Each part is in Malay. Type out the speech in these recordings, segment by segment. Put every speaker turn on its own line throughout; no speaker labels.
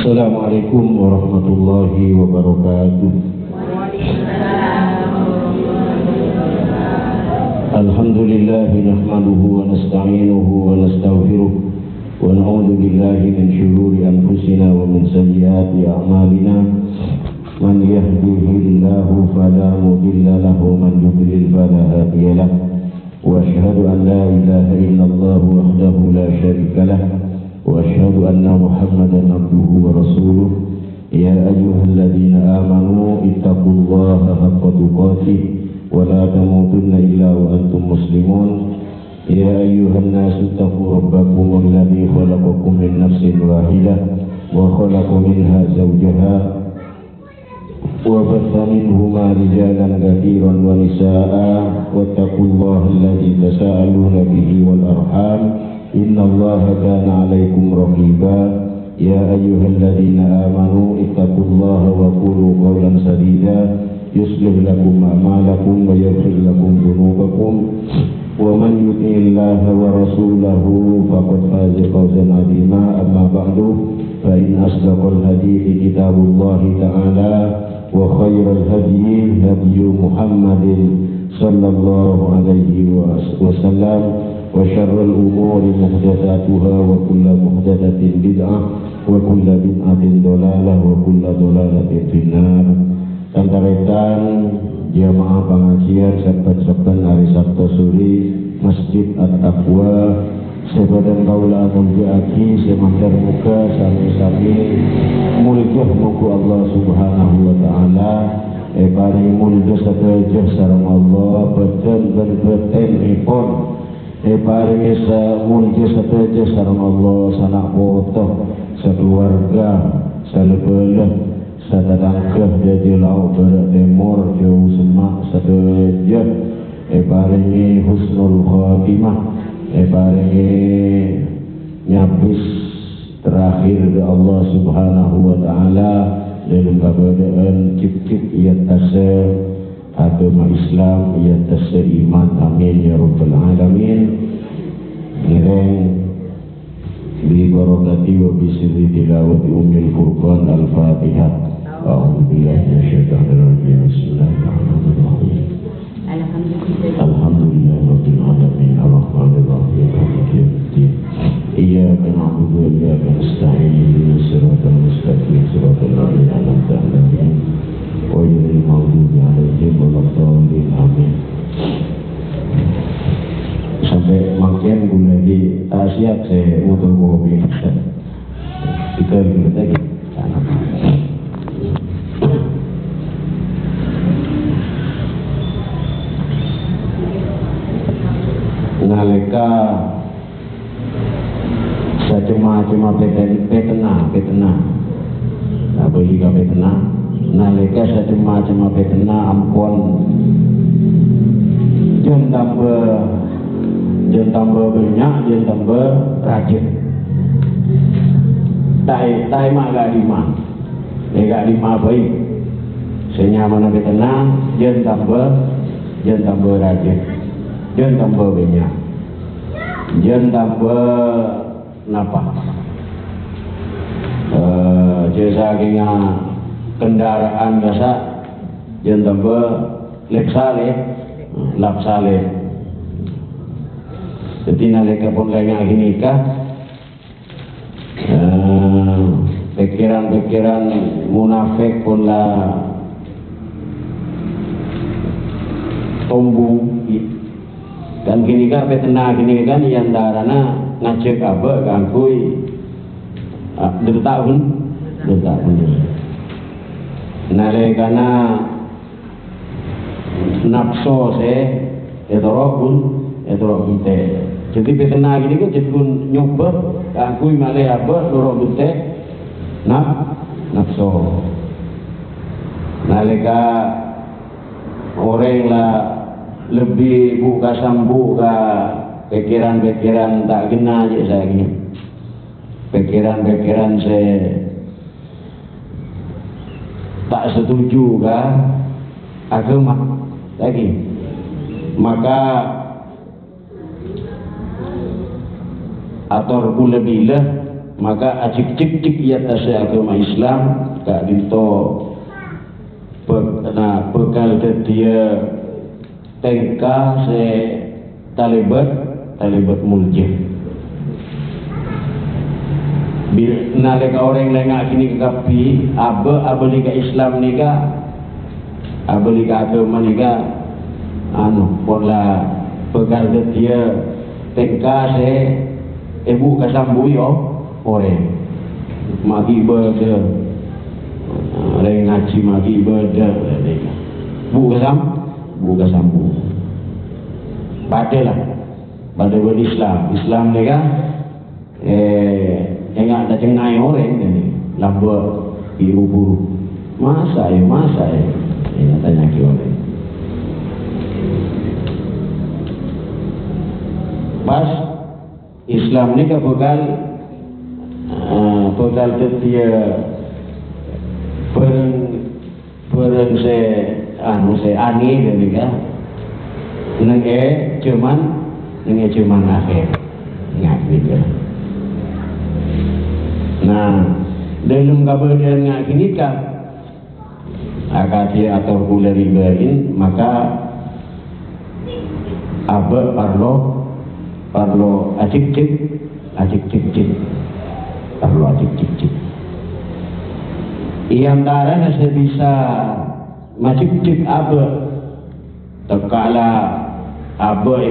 Assalamualaikum warahmatullahi wabarakatuh. Alhamdulillah nahmaduhu wa nasta'inuhu wa nastaghfiruh wa na'udzu billahi min shururi anfusina wa min sayyiati a'malina. Man yahdihillahu fala mudilla lahu wa man yudlil fala hadiya lahu. Wa asyhadu an la ilaha illallah wahdahu la syarika lahu. وأشهد أن محمدا عبده ورسوله يا أيها الذين آمنوا اتقوا الله حق تقاته ولا تموتن إلا وأنتم مسلمون يا أيها الناس اتقوا ربكم الذي خلقكم من نفس واحدة وخلق منها زوجها وبث منهما رجالا كثيرا ونساء واتقوا الله الذي تساءلون به والأرحام إن الله كان عليكم رقيبا يا أيها الذين آمنوا اتقوا الله وقولوا قولا سديدا يصلح لكم أعمالكم ويغفر لكم ذنوبكم ومن يطع الله ورسوله فقد فاز فوزا عظيما أما بعد فإن أصدق الحديث كتاب الله تعالى وخير الهدي هدي محمد صلى الله عليه وسلم وشر الأمور محدثاتها وكل محدثة بدعة وكل بدعة ضلالة وكل ضلالة في النار. Kantaretan jamaah pengajian saben-saben hari Sabtu sore Masjid At-Taqwa sebadan kaula mugi semantar muka sami-sami mulkah muga Allah Subhanahu wa taala paring mulya sedaya sareng Allah beten beten ipun paring mulya sedaya sareng Allah sanak foto sekeluarga salebeuleung sadadangkeh jadi lauk barat timur jauh semak sedaya paringi husnul khatimah paringi nyabis terakhir dari Allah Subhanahu wa taala dalam keadaan cip-cip ia tasir agama Islam ia tasir iman amin ya rabbal alamin. Nireng bi barakati wa bi sirri tilawati ummil furqan al-fatihah. A'udzu billahi minasyaitonir rajim. Bismillahirrahmanirrahim. Alhamdulillahirabbil alamin arrahmanir rahim maliki yaumiddin. Iyyaka na'budu wa iyyaka nasta'in ihdinas siratal mustaqim siratal ladzina an'amta 'alaihim ghairil maghdubi 'alaihim waladdallin amin. Sampai makin gula di siap saya untuk kopi kita lagi nalika cuma petena apa juga petena nalika cuma petena ampun jangan tambah banyak, jangan tambah rajin. Tai mah gak lima baik. Senyaman lebih tenang, jangan tambah rajin, jangan tambah banyak, jangan tambah napa. Jasa kena kendaraan biasa, jangan tambah lapsale. Jadi nalika pun kaya nikah pikiran munafik pun lah tumbuh dan kini kan petena kini kan yang darana ngajak apa gangkui 2 tahun nalika na nafsu se etorokun te. Jadi petena gini kan jadi pun nyoba aku malih apa loro bute nafsu nalika orang lah lebih buka sambu ke pikiran tak kena aja saya gini pikiran saya tak setuju ke agama lagi maka ator kula bila maka acik cik ia tasai agama Islam kak dinto bekal dia tengka se talibat muljih nalika orang lengak kini kapi abelika Islam nika abelika agama nika pola bekal dia tengka se ibu kasambu yo orang magi ibadah orang ngaji magi ibadah buka sambu pada Islam ni kan enggak ada cengai orang ni lambak biru buru masa ya tanya ke orang pas Islam ni kan bekal dia pereng se ani ni kan nenge cuman akhir ingat gitu. Nah dalam kabar yang ini kan akati atau pula ribain maka abah parlo acik cik parlo acik cik iantara nasi bisa macik cik abah terkala abah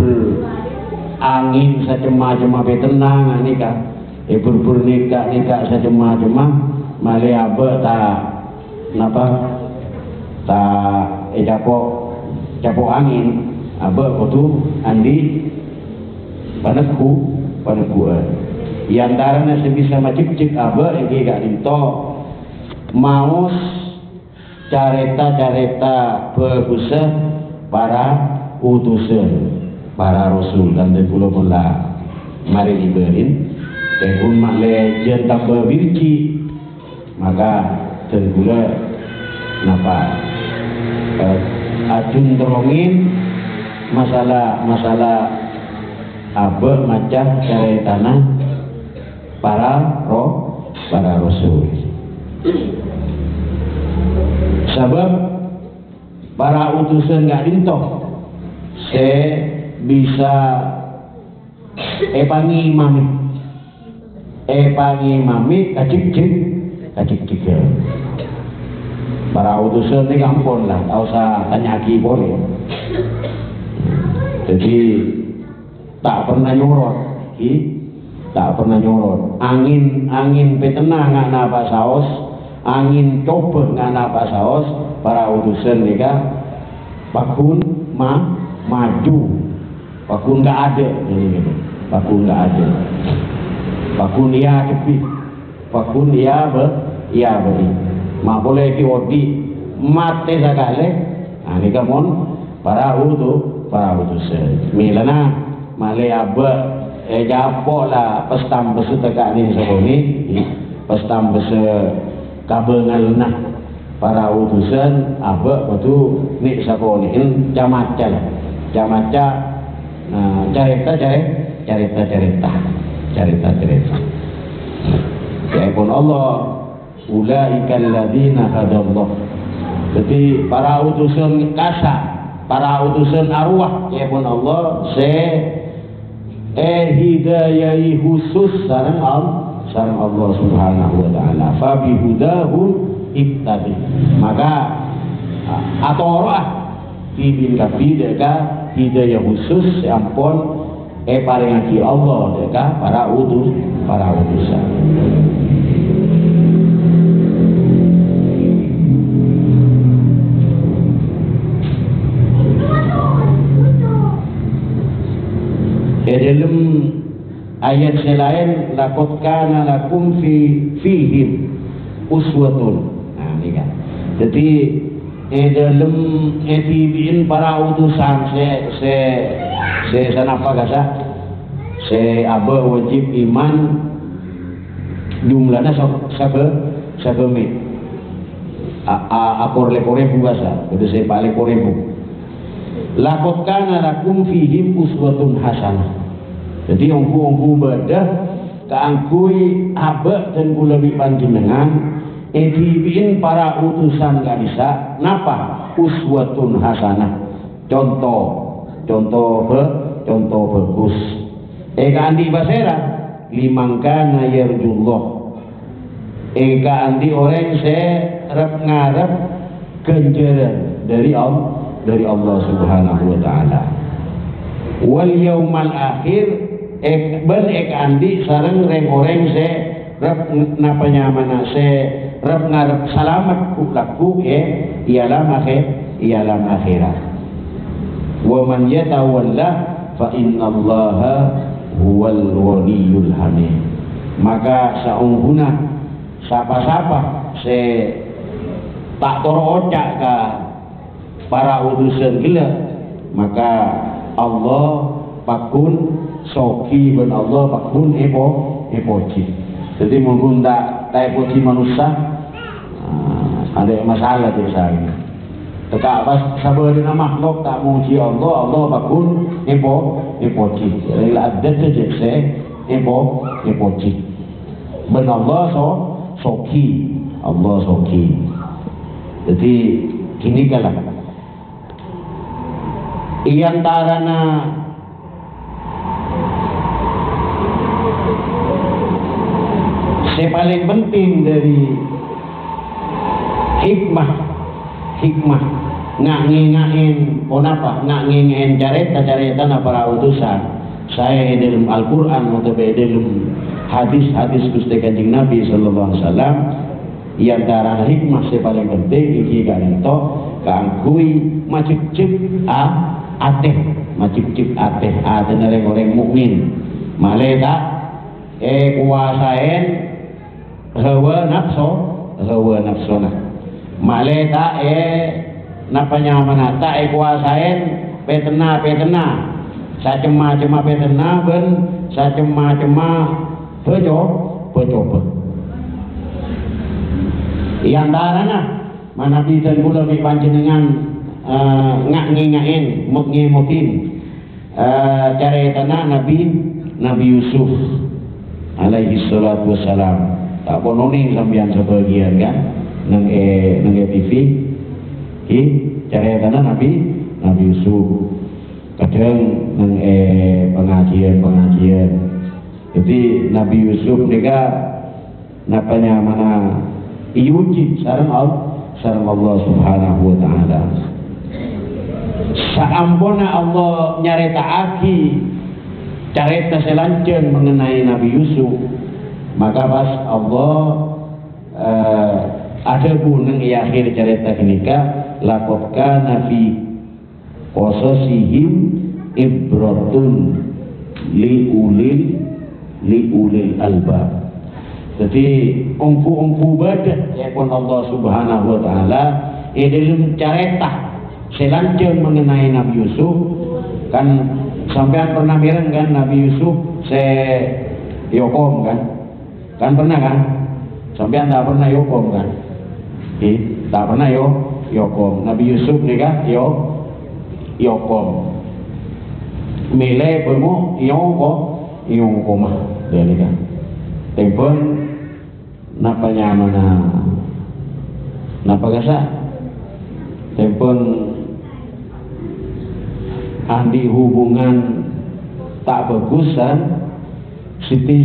angin secema-cema tenang ni kan nikah secema-cema male abah capok angin abah kutu andi panaku iantara nasi bisa macik cik abah ini gak dinto maus careta berbusah para utusan para rasul dan pula mari diberin dan umat lejen tak berbirci maka tenggula napa acun terongin masalah abah macam caretana para rasul sebab para utusan gak dintoh bisa epangi mami kacik para utusan ni kampun lah tak usah tanyaki boleh jadi tak pernah nyorot angin petenang ngak napa saos angin coba ngak napa saos para utusan ni kan pakun maju pakun nggak ada pakun ya cepi pakun ya beri ma boleh diodi mate sakale ini kamon para utusan milana male abah japo lah pestam besu tegak ni seboni pestam besu kabel nah para utusan abah betu ni saboni camaca cerita ya pun Allah ulaikal ladzina hadallah jadi para utusan kasa para utusan arwah ya pun Allah hidayah khusus sareng Allah subhanahu wa ta'ala fa bihudahum ittabi maka atorah ibin kapi deka hidayah khusus ampun paling aki Allah deka para utusan dalam ayat selain laqad kana lakum fihim uswatun ini kan jadi dalam etibiin para utusan se sanapa kasa se abah wajib iman jumlahnya sabe me akor lekore buasa itu se paling korebu laqad kana lakum fihim uswatun hasanah jadi ongku badah kaangkui abek dan kulawi panjenengan edibiin para utusan kalisa napa uswatun hasanah, contoh bagus andi basera limangkana yarjullah andi orang serep ngarep ganjaran dari Allah Subhanahu wa taala wal yaumal akhir andi sareng reng-oreng rep napanya mana rep ngarep salamat laku ialah akhirat wa man yatawalla fa innallaha huwal waliyul hamid. Maka saungguna sapa-sapa tak toro ocak ka para utusan gila maka Allah pakun soki ben Allah pakun epoci. Jadi mungkin tak epoci manusia ada masalah di sana. Teka pas sabarina makhluk tak muji Allah, Allah pakun epoci. Jadi ada saja epoci. Ben Allah soki, Allah soki. Jadi kini kalah. Iantarana yang paling penting dari hikmah ngain carita para utusan saya dalam Al-Quran atau dalam hadis Gusti Kanjeng Nabi sallallahu alaihi wasallam yang antara hikmah yang paling penting iki kan to kaangkui macip-cip ateh orang mukmin maleta kuasain hawa nafsona maleta napanya manata kuasain petena sacema petena ben sacema becoba iantarana mana bisa kula mi panjenengan ngain mutin caritana Nabi Yusuf alaihi salatu wassalam tak pononing sampeyan sebagian kan nang TV caritana Nabi Yusuf kadang nang pengajian jadi Nabi Yusuf nika napanya mana iuji sareng Allah Subhanahu wa taala saampuna Allah nyaritaaki carita selanjutnya mengenai Nabi Yusuf maka pas Allah ada pun yang akhir cerita kenika laqad kana fi qasasihim ibratun liulil albab. Jadi ungku badat ya pun Allah Subhanahu wa taala dalam cerita selanjutnya mengenai Nabi Yusuf kan sampean pernah mireng kan Nabi Yusuf yokom kan pernah kan sampean tak pernah yokom kan tak pernah yokom Nabi Yusuf nih kan yokom milih bermu yongkom dia nih kan tempon napanya mana napa kasa tempon andi hubungan tak bagusan Siti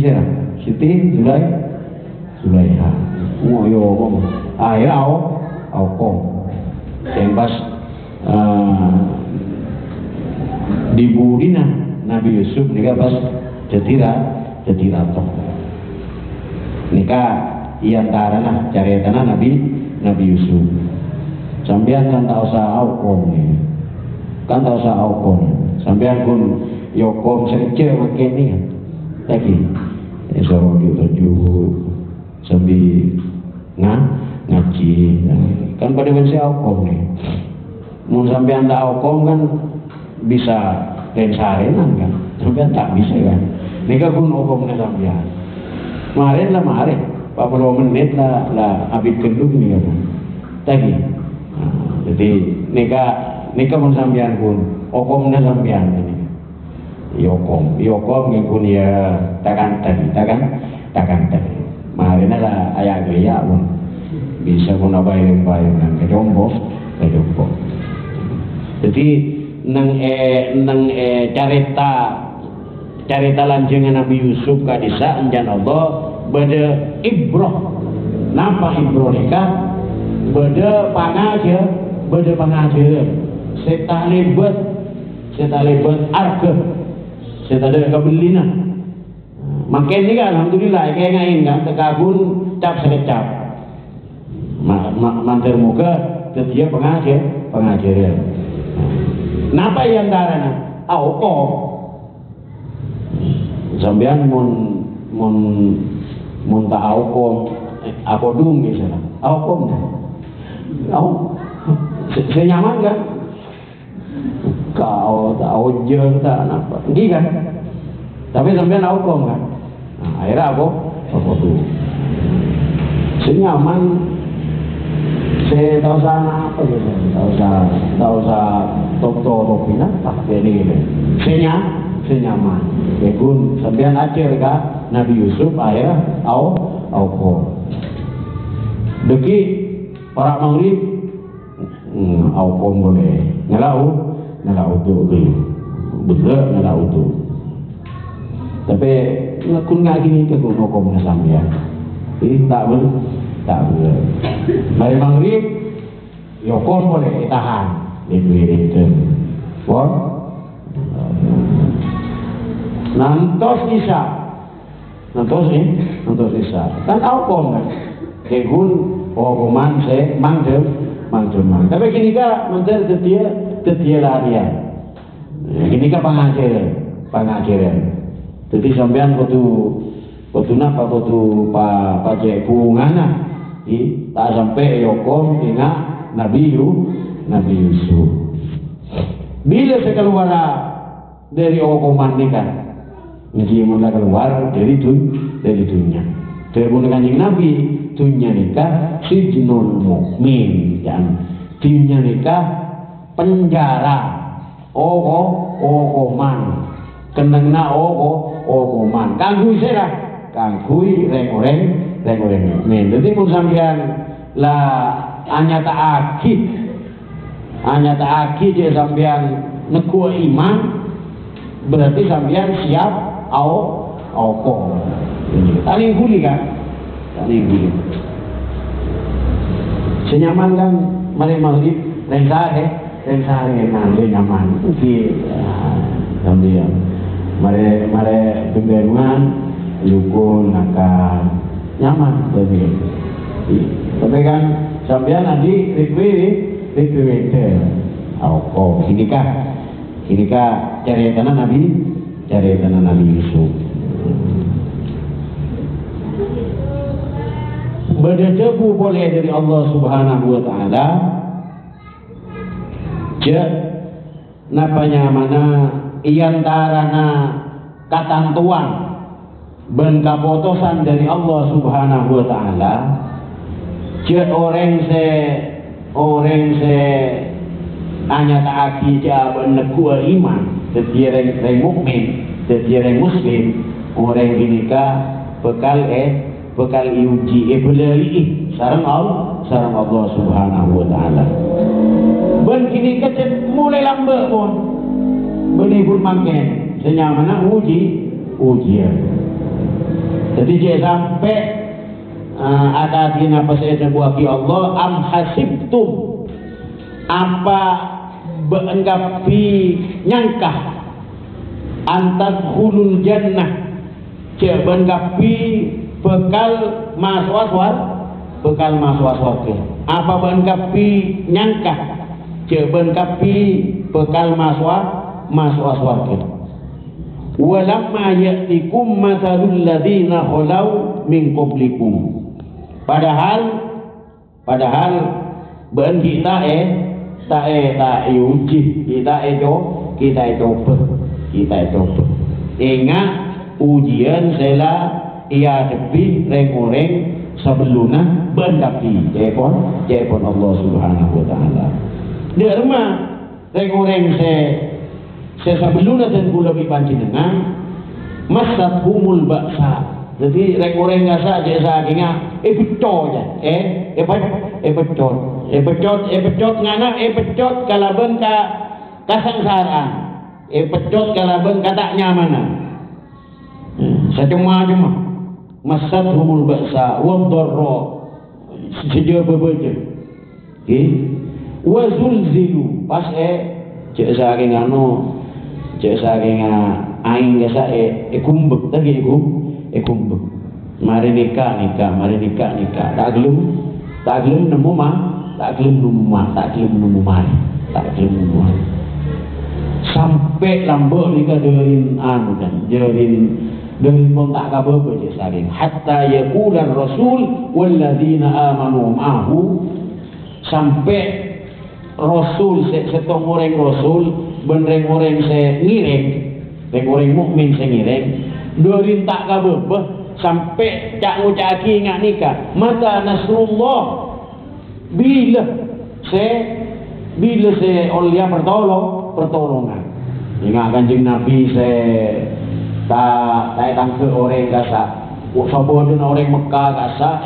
Zulaiha ngoyo kong ayau kong tembas diburina Nabi Yusuf nika pas jadi ratu nika iantarana caritana Nabi Yusuf sampean kan tak usah kong kan tak usah sampean pun yokom sekecil begini lagi esok tujuh sambil ngaji kan pada masa aukom nih mau sampean tak aukom kan bisa lensarenan kan sampean tak bisa kan mereka pun aukomnya sampean kemarin 40 menit lah abid kendung nih kan lagi jadi mereka pun sampean pun aukomnya sampean ini
Yokom ngikun ya takkan tadi. Marina lah ayah gaya pun bisa pun abai nang kejombo. Jadi nang carita lanjengan Nabi Yusuf kadisa enjan Allah bade ibroh. Napa ibroh nikah? Bade pangajeun. Seta lebet arke. Seta ada kabelina. Makin ni kan alhamdulillah kayak ngain kan tekabun cap sekecap. Manter muka ketia pengajaran. Napa yang darana? Auko. Sambian mun tak auko apa dung misalnya. Auko. Senyaman kan? Kau tak ojeng tak apa. Ini kan? Tapi sampai aukom kan? Nah, akhirnya apa tuh? Senyaman. Saya tahu sana apa gitu? Tahu usah topi nak pakai ini. Senyaman. Ekun sampai ajar kan? Nabi Yusuf akhirnya aukom. Deki para Maghrib aukom boleh ngelau tu betul ngelau tu tapi ngakun ngagini ke kuno kom sampean ini tak boleh mari Maghrib yokon boleh tahan itu bon nantos Isya kan aukom kan kekun hukuman se mangdem tapi kini ka menter tetia larian kini ka pengajaran jadi sampean kudu napa kudu pajak pungana tak sampai yokom ingat Nabi Yusuf bila saya keluar dari hukuman ni kan mula keluar dari dunia terbun kanjeng Nabi dunia nikah sijnul mukmin yang dunia nikah penjara okoman kenengna okoman kangkui serah kangkui reng-reng mukmin jadi pun sampean lah hanya tak akid je sampean neku iman berarti sampean siap aukom tali guli kan senyaman kan mari Maghrib reng sare nyaman di sambil mari pemberuan yukun akan nyaman tapi kan sampean nanti require ini kah cari tanah Nabi Yusuf berdebu boleh dari Allah Subhanahu wa taala napanya mana iantarana katantuan ben kapotosan dari Allah Subhanahu wa taala orang se hanya taati jaban nekua iman tetiareng mukmin tetiareng muslim orang ginika bekal iuji belali sareng Allah Subhanahu wa taala ben kini kecet mulai lambat pun beni pun makin senyamana ujian jadi dia sampai ada dina pasal buaki Allah am hasibtum apa beenggapi nyangkah antat hulul jannah beenggapi bekal masuk apa beenggapi nyangkah beenggapi bekal masuk surga walamma ya'tikum mathalul ladzina khalau min qablikum padahal ben kita tak uji kita coba ingat ujian sela ia depi reng-reng sebelumnya bendapi jepon Allah Subhanahu wa taala derma reng-reng se saya belum dan kula bi panjenengan masathumul baksa. Jadi rek-rek ngasa je saking beto je. Pecot ngana pecot kalaben ka kasangsaraan. Pecot kalaben ka tak nyamanan. Secuma-cuma masathumul baksa wa dharra sedia bebeje. Wa zulzilu pas cek saking cek saking aing gasa kumbek tadi kumbek. Mari nikah, mari nikah. Tak gelem nemu mah, tak gelem nemu mari. Sampai lambok nikah derin derin pun tak kabar je saking hatta yaqulan rasul walladzina amanu ma'ahu sampai rasul setong orang rasul ben orang se ngireng orang mukmin se ngireng derin tak kabar sampai cak ngucaki ingat nikah mata nasrullah bila se oleh pertolongan ingat kanjeng Nabi se tak tangke orang kasa sabodun orang Mekah kasa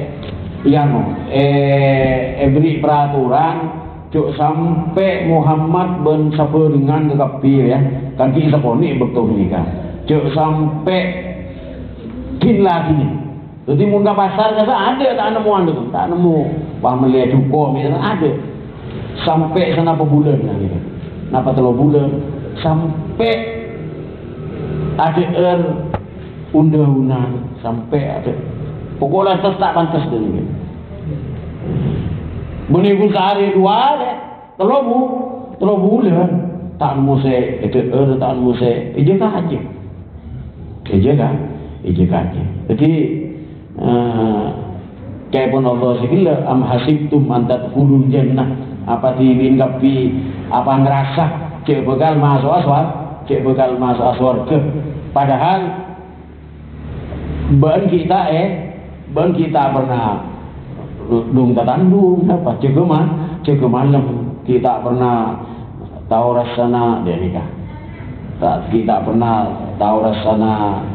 beri peraturan cuk sampai Muhammad ben saperingan ke kapir ya kan kita poni betul nikah cuk sampai kin lagi ni jadi mun ka pasar kasa ada tak nemu pamelia cukup misalnya ada sampai sana bulan gitu napa 3 bulan sampai ada undang-undang sampai ada pokoknya tak pantas dulu menipu sehari 2 3 bulan tak nemu saya tak nemu saya ijazah aja jadi kayak pun Allah segala am hasibtum an tadkhulul jannah apa diinggapi apa ngerasa cek bekal masuk surga padahal ben kita pernah dung tatandung apa cek malam kita pernah tahu rasana dia nikah kita pernah tahu rasana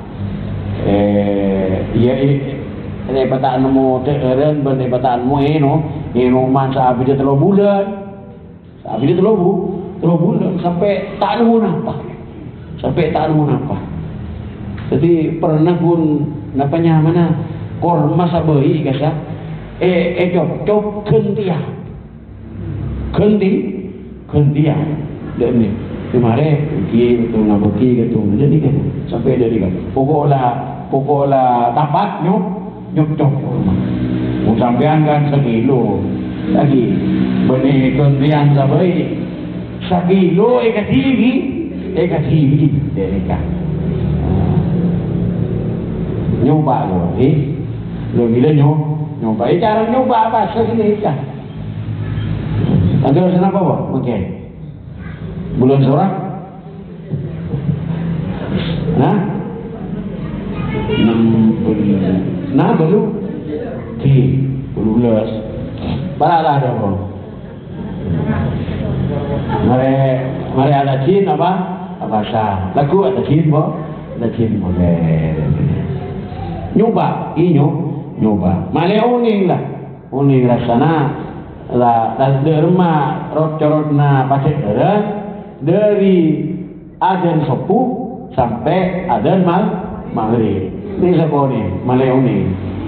lepataan mo teren ben lepataan mo man sabi dia 3 bulan sampai tak nemu napa jadi pernah pun napanya mana korma sabai kasa cok kentia dan ni kemarin gitu ngabeki gitu jadi kan sampai dari kan pokoklah tapat nyok mau sampean kan 1 kilo lagi benih kentian sabai 1 kilo eka TV dari kan nyoba lo gila nyoba cara nyoba apa segini kan ada urusan apa mungkin bulan seorang nah 6 bulan baru 12 para ada bro mari ada jin apa sah lagu ada jin boleh nyoba male uning rasana la derma corotna pasir dari adzan subuh sampai adzan maghrib ini sakone male uning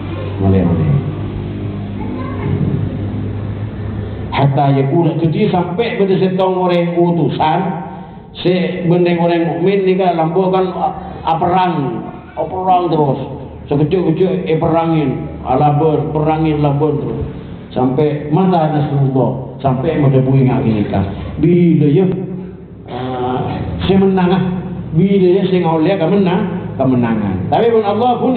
hatta yakula jadi sampai pada setong orang utusan bendeng orang mukmin ni kan lampu kan perang terus sekecil perangin perangin terus sampai mata nasrullah sampai medebu ingat nikah bila ya saya menang bila ya saya ngaulia kemenangan tapi pun Allah pun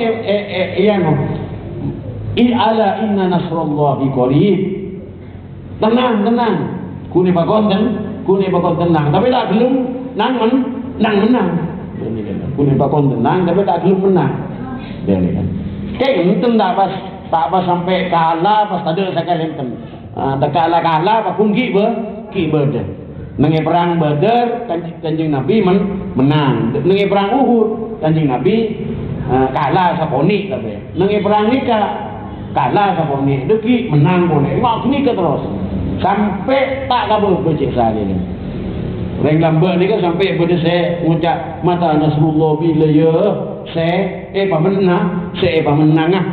ala inna nasrullahi qarib tenang kuni bakon tenang tapi tak belum menang kuni bakon tenang tapi tak belum menang dia ni kan kayak enten tak pas sampai kalah pas ada sekali enten tak kalah pas pun ki ber Nengi perang Badar Kanjeng Nabi menang. Nengi perang Uhud Kanjeng Nabi kalah saponi tapi. Nengi perang nikah kalah saponi, deki menang pone. Mak nikah terus. Sampai tak kabur becik sehari ni. Orang lambat ni kan sampai pada saya mengucap mata Nasrullah bila ya saya pemenang ah.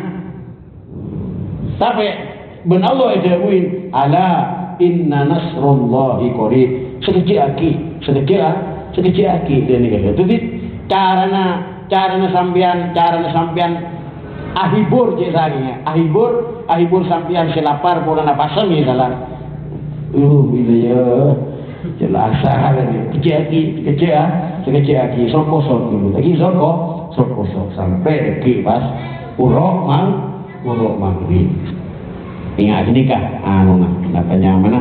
Tapi ben Allah jawin ala inna nasrullahi qarib. Sekecil aki dia ni kata. Jadi carana sampean ahibur je seharinya. Ahibur sampean selapar pun nak pasang ni dalam. Bila ya jelas ni sekecil aki sok dulu. Lagi sok sampai deki pas urok maghrib. Ingat ini kah? Namanya mana?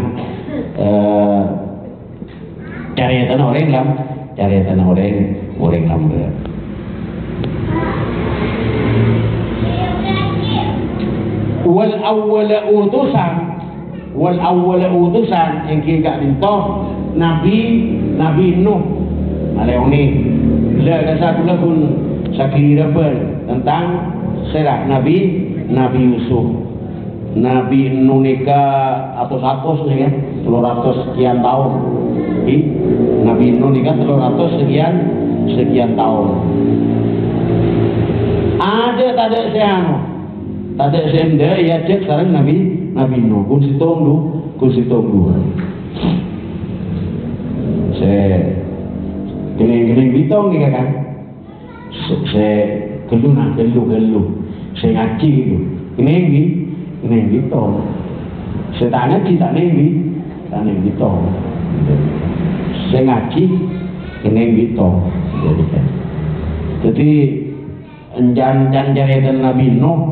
Cari tanah orang lambat. Wal awwal utusan yang kita minta Nabi Nuh. Malah ni le satu pun sakira pun tentang serah Nabi Yusuf. Nabi Nuh nikah atus ni kan 300 sekian tahun. Nabi Nuh nikah 300 sekian tahun. Ada tak ada seano. Tak ada senda ya cek sekarang Nabi Nuh kun sitom dulu. Saya geling bitong ni kan. Saya gelu. Saya ngaji gitu. Ini gitu. Saya tak ngaji gitu. Saya ngaji ini gitu. Jadi jangan jahatan Nabi Nuh.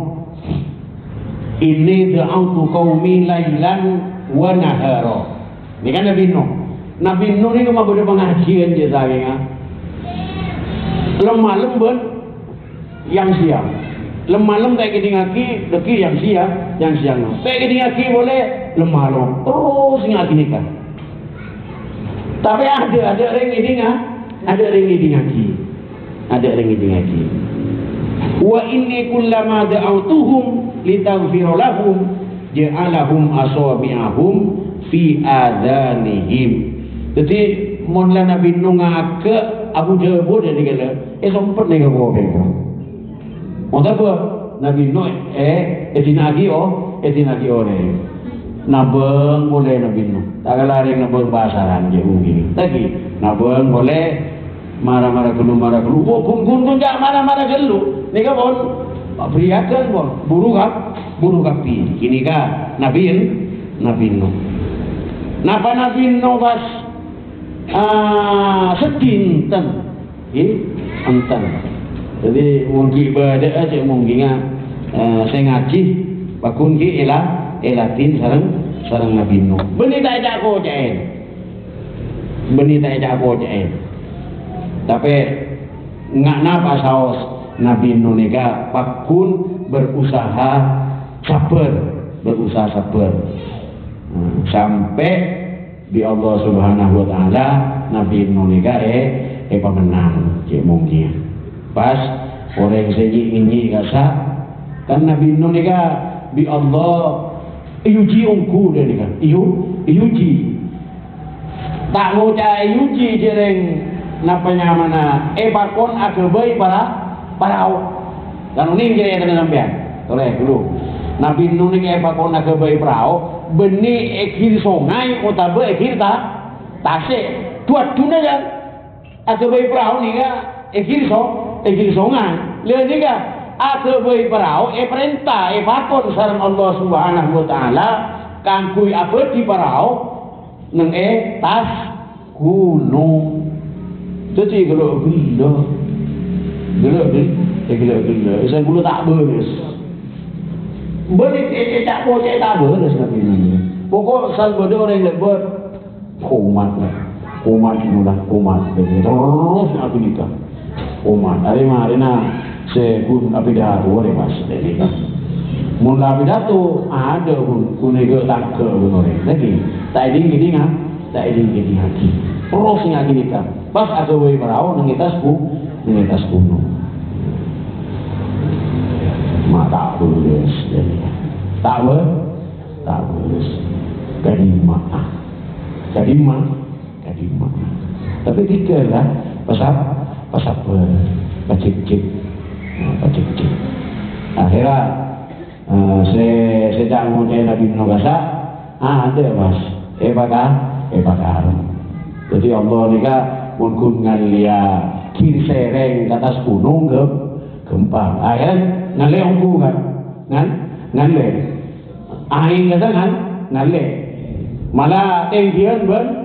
Ini da'autu qaumi lailan wa nahara. Ini kan Nabi Nuh. Nabi Nuh ni cuma boleh pengajian je saya. Lemah lembut yang siang. Lemah lem tak kedingaki, deki yang siang. Tak kedingaki boleh lemah lem. Terus ngaki nikah. Tapi ada orang ngidingaki. Wa inni kullama da'autuhum litaghfira lahum ja'alahum asabi'ahum fi adanihim. Jadi monla Nabi Nuh ngake Abu Jabir dia kata, sempat ni ke bawah mereka. Apa? Nabi Nuh etinagi ni. Nabeng boleh Nabi Nuh. Tak lari nabeng bahasaran je begini. Lagi nabeng boleh marah-marah gelu. Oh kun jak marah-marah gelu. Ni kan pun beriakan pun buru kapi. Kini kan Nabi Nuh. Napa Nabi Nuh bas setinten. Antan. Jadi mungkin berada aja mungkin saya ngaji bakun ki elatin sarang Nabi Nuh. Beni tak ada ko jaen. Tapi ngak napa saos Nabi Nuh nika pakun berusaha sabar. Sampai di Allah Subhanahu wa taala Nabi Nuh nika pemenang cik mungkin. Pas orang seji kasa kan Nabi Nuh nika bi Allah iuji ungku dia nika iuji tak mau cai iuji jereng napanya mana bakon akabai para kan uning je kena sampean oleh dulu Nabi Nuh nika bakon akabai parao beni ekir sungai utabe ekir tasik tuat tuna kan akabai parao nika ekir sungai le nika akabai parao perintah bakon sareng Allah Subhanahu wa taala kangkui abadi parao neng tas gunung. Jadi kalau gila, saya gula tak beres. Beri tak boleh tak beres tapi ni. Pokok asal bodoh orang lebat, komat. Terus aku nikah. Komat. Hari saya pun apidato orang mas nikah. Mula apidato ada pun kunego tak ke orang lagi. Tak ada gini tak ini lagi. Terus lagi nikah. Pas ada wei perahu nang atas gunung. Mak tak boleh jadi. Tak boleh. Kadima. Tapi tiga lah. Pasal pacik-cik. Akhirnya saya tak mau jadi Nabi Nogasa. Ada mas. Bakar. Jadi Allah ni kan mungkin ngalia kiri sereng ke atas gunung ke gempa. Akhirnya ngalia ongku kan, ngalia. Air kata ngalia. Malah tinggian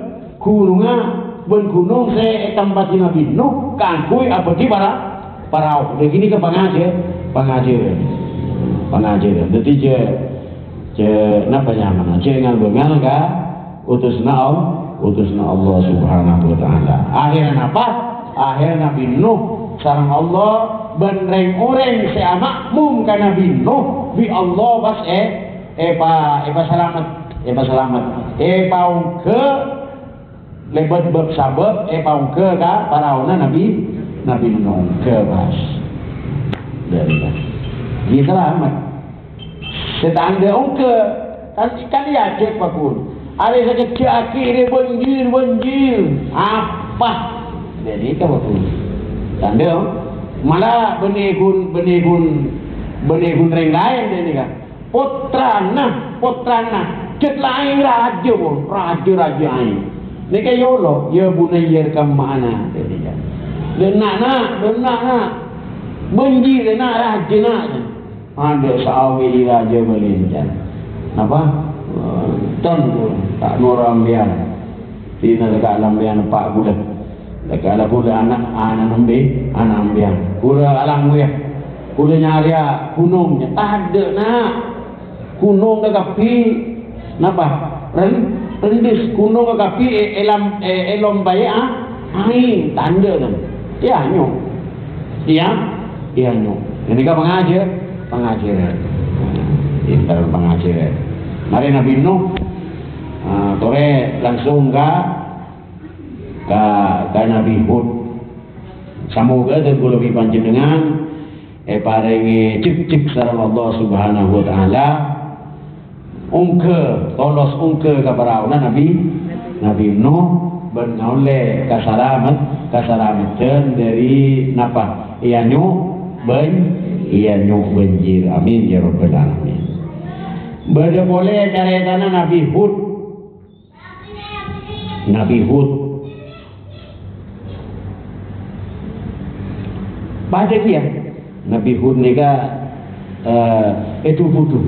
gunung saya tempat Nabi Nuh kangkui apa di parau. Begini ke pengajar. Jadi je napa nyaman. Je ngal ka utusna Allah Subhanahu wa taala. Akhirnya apa? Akhirnya Nabi Nuh sareng Allah benreng orang saya makmum ka Nabi Nuh bi Allah bas selamat. Paung ke lebat bersabab paung ke ka parauna Nabi Nuh ke bas. Dari kita amat. Setanda ongke kan ya cek pakun. Ada sakit akhirnya banjir. Apa? Jadi apa tu? Tanda malah benegun renggain dia ni kan. Potrana. Cek lain raja ain. Ni kan yolo, ya bunayir kam mana dia kan. Denakna. Banjir nak raja nak. Ada sahawi raja belinjan. Apa? Tentu tak norambian. Tina dekat lambian pak budak. Dekat ala budak anak ambian. Budak alang muya. Budak nyaria gunungnya. Tak ada nak. Gunung dekat pi. Napa? Rendis gunung dekat pi elom bayar. Ain tanda kan. Ya nyok. Dia nyok. Ini kan pengajar. Mari Nabi Nuh tore langsung ke Nabi Hud. Semoga dan lebih panjenengan paringi cip sareng Allah Subhanahu wa taala tolos ungke ka parauna Nabi Nuh ben ngaule kasalamatan dari napa nyuk banjir. Amin ya rabbal alamin. Bada boleh caritana Nabi Hud pada dia Nabi Hud ni ka itu butuh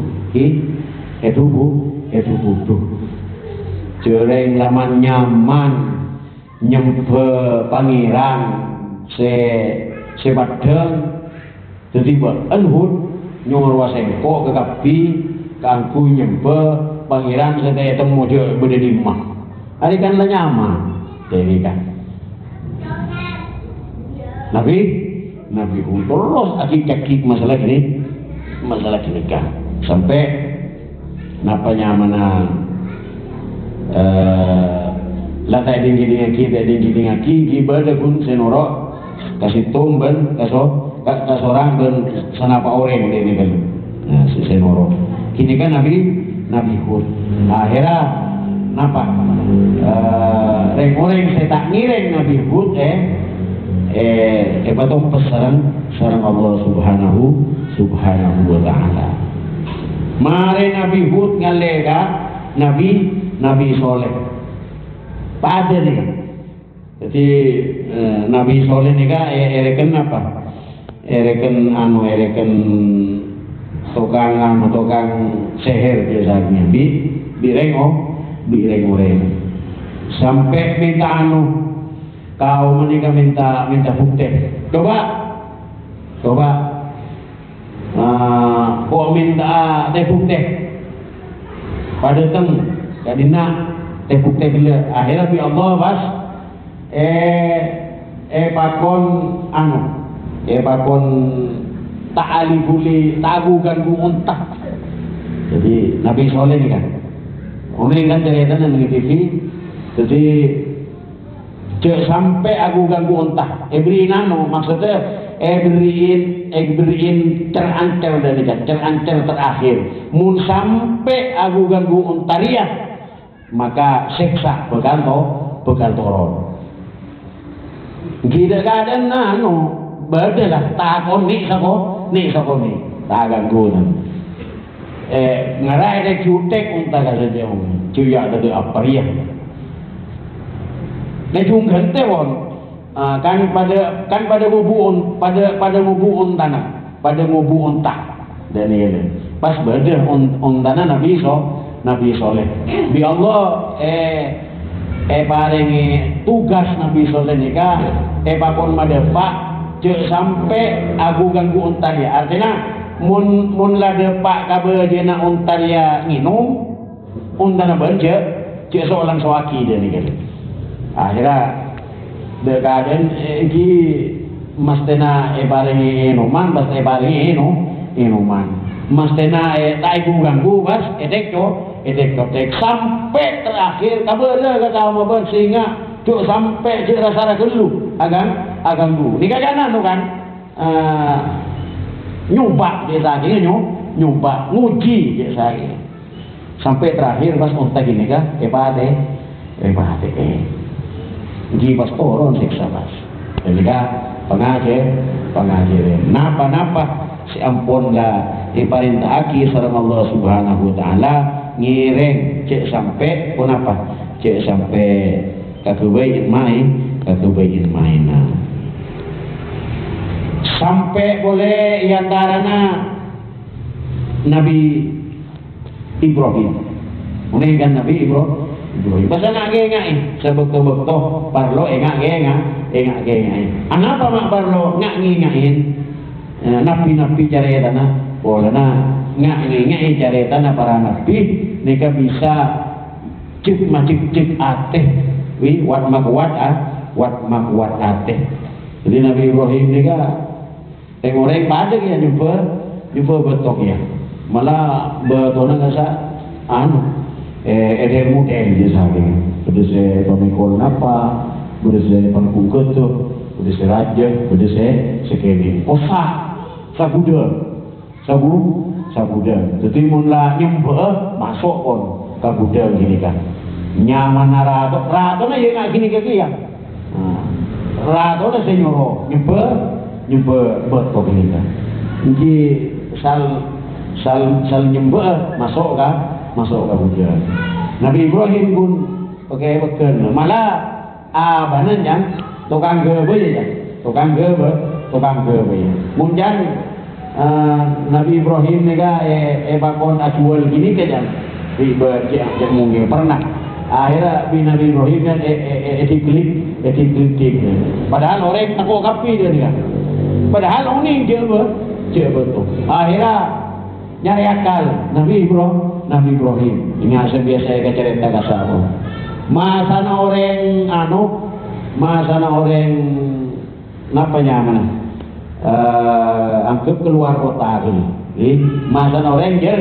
jereng laman nyaman nyempe pangeran se badeng tiba Hud nyuruh wasengko ke kapi kangku nyempe pangeran saya temu dia berdimah. Hari kan lah nyaman. Jadi kan. Nabi Hud terus akik masalah ini kan sampai napa nyamana latai dingin ngaki ibadah pun senoro kasih tumben kasorang dan sanapa orang ini kan. Nah, senoro. Kini kan Nabi Hud. Akhirnya napa? Reng saya tak ngireng Nabi Hud batong pesaran sareng Allah Subhanahu wa taala. Mare Nabi Hud ngalega Nabi Soleh. Pada ni. Jadi Nabi Soleh ni kan ereken apa? Ereken tukang seher biasanya bireng orang sampai minta kau menikah minta bukti. Coba kau minta bukti pada teng kadina bukti bila akhirnya bi Allah bas pakon ta'ali buli tagugan untak. Jadi Nabi Soleh ni kan orang kan cerita dengan TV Jadi cek sampai aku ganggu ontah. Beri nano maksudnya beriin terancam dari terancam terakhir. Mun sampai aku ganggu ontaria maka seksa bekal toron. Kita kadang nano berdelah takon ni sako ni tak ganggu nan. Ngarai dek cutek unta kata dia cuya tadi apa ya? Nejung gente won kan pada ngubuun tanah pada ngubuun tak dan ini pas berder on tanah Nabi Soleh bi Allah paringi tugas Nabi Soleh nikah pakon madepak cek sampai aku ganggu untaria artinya mun la depak kabe jena untaria nginum untana berje cek seorang sewaki dia nikah akhirnya dekaden iki mastena paringi inuman pas paringi inuman mastena tak ibu ganggu bas edek sampai terakhir kabela kata maben sehingga cuk sampai cik rasa gelu agang guru nikah kanan tu kan nyoba dia lagi nyoba nguji dia lagi sampai terakhir pas unta gini kah epate di pas turun siksa pas jadi pengajar napa si ampun lah diperintahaki sareng Allah Subhanahu wa taala ngireng cek sampai kenapa cek sampai katubain maina sampai boleh yantarana Nabi Ibrahim kan Nabi Ibrahim basa ngai sebekto parlo engai anapa mak parlo ngain nabi caretana bolana ngai caretana para nabi nika bisa cik ateh wi wat makwat ateh jadi Nabi Ibrahim nika orang pada ya jumpa betok ya malah betona ngasa ada model je sahaja. Benda saya pemikul napa, benda saya pengkuket tu, benda saya raja, benda saya sekali. Sabuda. Jadi mula nyumpa masuk pun kabuda gini kan. Nyaman rato na yang nak gini kaki ya. Rato na saya nyuruh nyumpa betok gini kan. Jadi sal nyumpa masuk kabuda. Nabi Ibrahim pun pakai bekal. Malah banan yang tukang gebe ya. Tukang gebe. Munjan Nabi Ibrahim ni ka bakon acual gini ke jang. Dia mungkin pernah. Akhirnya Nabi Ibrahim kan etik. Padahal orang takut kapi dia ni kan. Padahal orang dia betul. Akhirnya nyari akal Nabi Ibrahim ingat sebiasa saya cerita kasar masana orang napa nyaman angkep keluar kota ini masana orang jer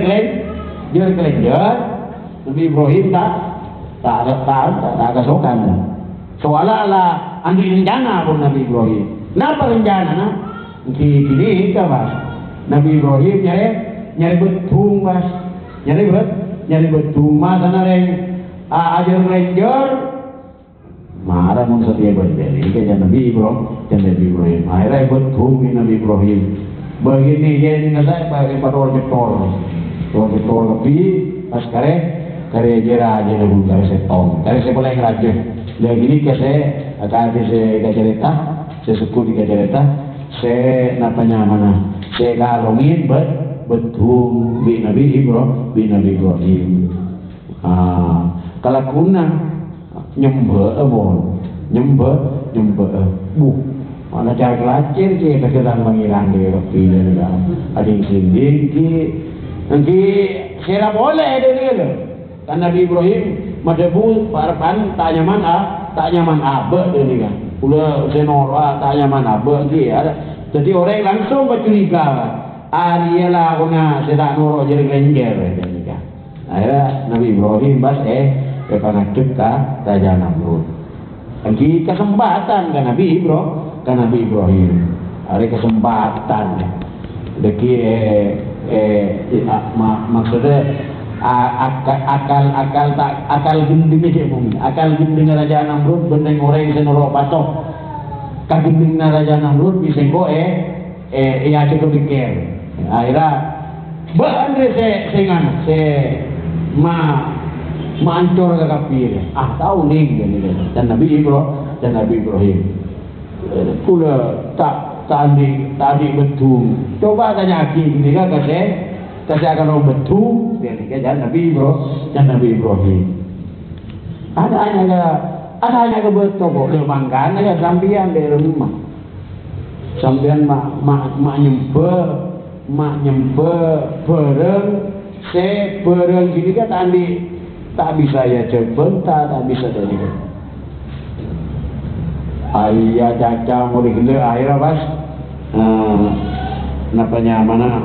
Nabi Ibrahim tak kesokan soalnya andi rencana pun Nabi Ibrahim napa rencana gini mas Nabi Ibrahim nyari betung mas nyari betung mas sana ajar ranger marah mun setia berbeli ke Nabi Ibrahim akhirnya betung Nabi Ibrahim begini jadi saya pakai pator jetol lebih pas kare jera aja dulu kare setong kare saya boleh ngeraja dan gini ke saya akan saya cerita saya suku di cerita saya napanya mana saya kalungin betul bi Nabi Ibrahim. Kalau kuna nyembe mana cara kelacir je kesedan mengilang di roti dan ada yang sini nanti saya boleh ada ni kan Nabi Ibrahim madebu parapan tak nyaman abah dia ni kan ulah senora tak nyaman abah dia jadi orang langsung bercuriga Ariela kuna sedak nurut jadi ranger kan. Akhirnya Nabi Ibrahim bas pangadeg ka Raja Namrud. Lagi kesempatan kan Nabi Ibrahim. Hari kesempatan. Lagi maksudnya akal gending aja mungkin. Akal gending Raja Namrud bendeng orang senoro patok. Kagending Raja Namrud bisa kok ya cukup pikir. Akhirnya bandre se mancur ke kafir. Tahu nih dan Nabi Ibrahim. Kula tadi betul. Coba tanya lagi gini kan kasih akan orang betul dan Nabi Ibrahim. Ada ke betul kok lemangkan ya sampean dari rumah. Sampean mak nyempe bereng gini kan tak bisa ya sebentar tak bisa tadi. Ayah caca mulai gila akhirnya pas napanya mana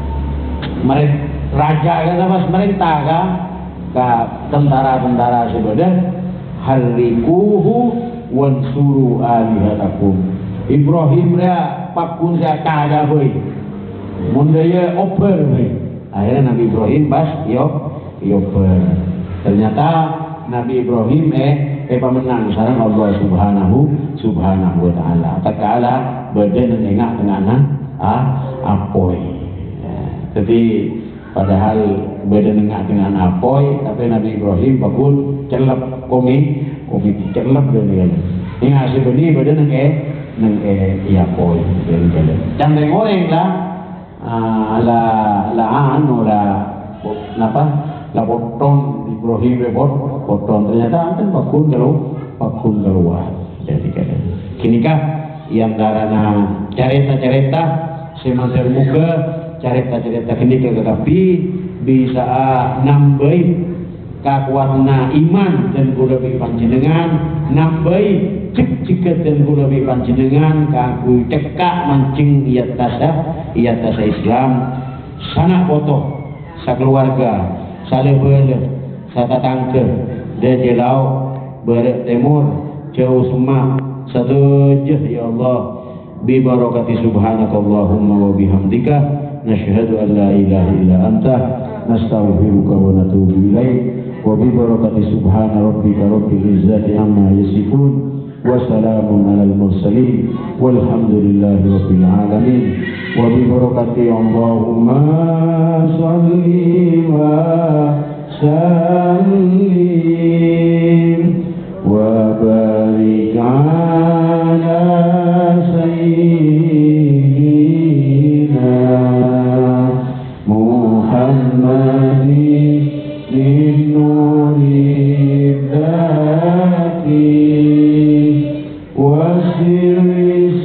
raja kan pas merintah ke tentara sebenarnya harikuhu wansuru alihatakum. Ibrahim dia pakun saya kada boy mundaya oper boy. Akhirnya Nabi Ibrahim pas oper. Ternyata Nabi Ibrahim pemenang sareng Allah Subhanahu wa taala. Tatkala badan nengak dengan apoy. Jadi padahal badan nengak dengan apoy tapi Nabi Ibrahim bakul celep komi celep dengan ini ngasih benih badan neng apoy dan goreng lah la potong Ibrahim potong ternyata kan pakun keluar jadi kan kini kah yang darana cerita semantar muka cerita kini tetapi bisa nambahin kakuatna iman dan kula bi panjenengan nambahin cek dan kula bi panjenengan kaku cekak mancing iatasa Islam sanak foto sakeluarga salebele satatangke dan jelau barat timur jauh semak satu ya Allah bi barakati subhanakallahumma wa bihamdika nasyhadu an la ilaha illa anta nastaghfiruka wa natubu ilaik wa bi barakati subhana rabbika rabbil izzati amma yasifun wa salamun alal mursalin walhamdulillahi rabbil alamin wa bi barakati Allahumma shalli wa sallim wa barik ala sayyidina Muhammadin nuri dzati wa sirri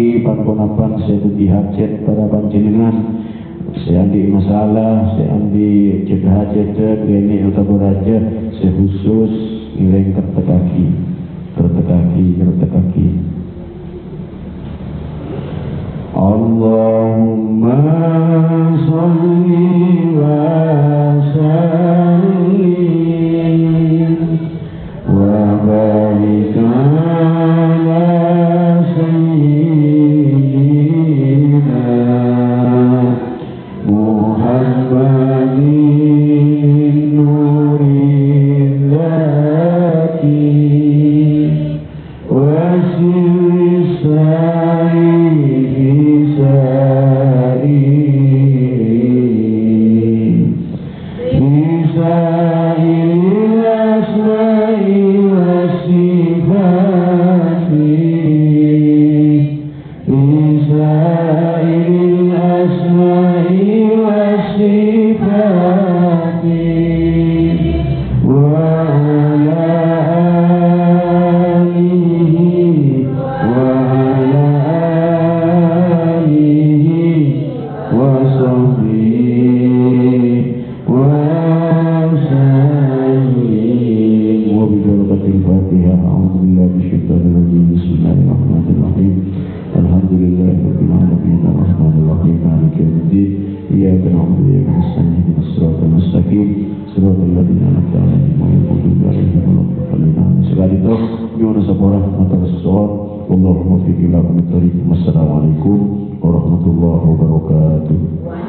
pagi pangkonapan setuti hajat para panjenengan seandi masalah seandi cegah hajat gini atau raja sekhusus ileng kertekaki Allahumma sholli wa sallim wa barik ala sayyidina Muhammadin nurin dzati wa sirri Assalamualaikum warahmatullahi wabarakatuh.